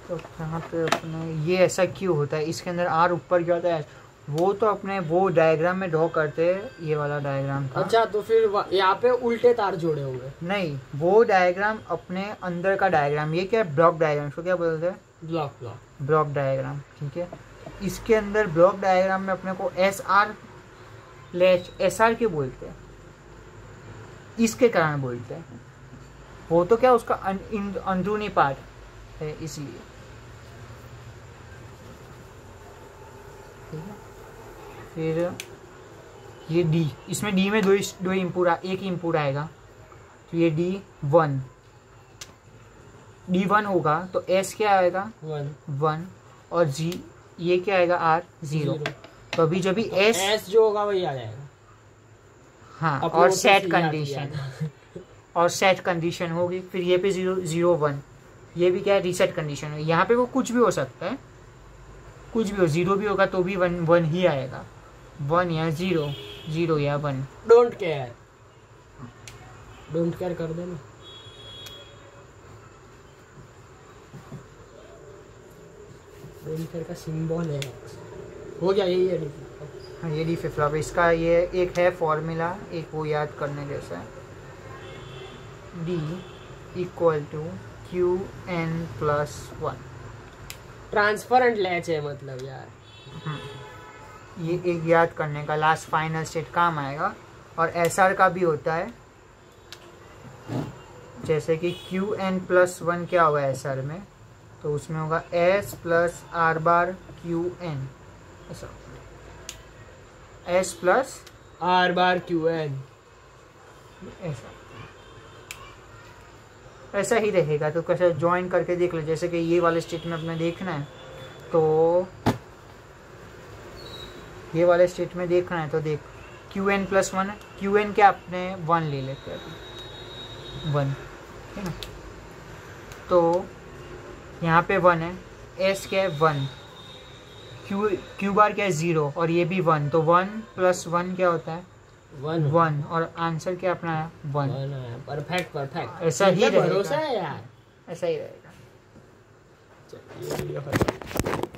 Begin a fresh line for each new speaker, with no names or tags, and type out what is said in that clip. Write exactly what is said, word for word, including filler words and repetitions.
तो यहाँ पे अपने ये ऐसा क्यों होता है, इसके अंदर आर ऊपर क्यों आता है, वो तो अपने वो डायग्राम में ड्रॉ करते हैं, ये वाला डायग्राम था।
अच्छा तो फिर यहाँ पे उल्टे तार जोड़े होंगे?
नहीं, वो डायग्राम अपने अंदर का डायग्राम, ये क्या है ब्लॉक डायग्राम, इसको क्या बोलते हैं,
ब्लॉक ब्लॉक
ब्लॉक डायग्राम, ठीक है। इसके अंदर ब्लॉक डायग्राम में अपने को S R latch S R क्यों बोलते हैं, इसके कारण बोलते हैं, वो तो क्या उसका अंदरूनी पार्ट है इसलिए, ठीक है। फिर ये डी, इसमें डी में दो दो इनपुट, एक इनपुट आएगा, तो ये डी वन, डी वन होगा तो एस क्या आएगा
वन
वन, और जी ये क्या आएगा आर जीरो। तो अभी जब भी एस
एस जो होगा वही आ जाएगा।
हाँ, और सेट कंडीशन, और सेट कंडीशन होगी, फिर ये पे जीरो जीरो वन, ये भी क्या है रीसेट कंडीशन है। यहाँ पे वो कुछ भी हो सकता है, कुछ भी हो, जीरो भी होगा तो भी वन वन ही आएगा, वन या जीरो, जीरो या one.
Don't care, don't care कर देना। डोंट केयर का सिंबल है, हो गया यही है।
हाँ ये डी फ्लिप फ्लॉप, इसका ये एक है फॉर्मूला, एक वो याद करने जैसा है, D equal to Q N plus one.
Transparent latch है मतलब यार,
ये एक याद करने का, लास्ट फाइनल स्टेट काम आएगा। और एस आर का भी होता है, जैसे कि क्यू एन प्लस वन क्या होगा एस आर में, तो उसमें होगा S plus R bar Q N, ऐसा S plus
R bar Q N,
ऐसा ऐसा ही रहेगा। तो कैसे ज्वाइन करके देख लो, जैसे कि ये वाले स्टेट में अपने देखना है, तो ये वाले स्टेट में देखना है तो देख क्यू एन प्लस वन है, क्यू एन क्या अपने वन ले लेते हैं अभी, वन, ठीक है ना। तो यहाँ पे वन है, एस क्या है वन, क्यू क्यू बार क्या है जीरो, और ये भी वन, तो वन प्लस वन क्या होता है
वन
वन, और आंसर क्या अपना है वन।
परफेक्ट परफेक्ट,
ऐसा ही रहेगा,
भरोसा है यार,
ऐसा ही रहेगा।
चलिए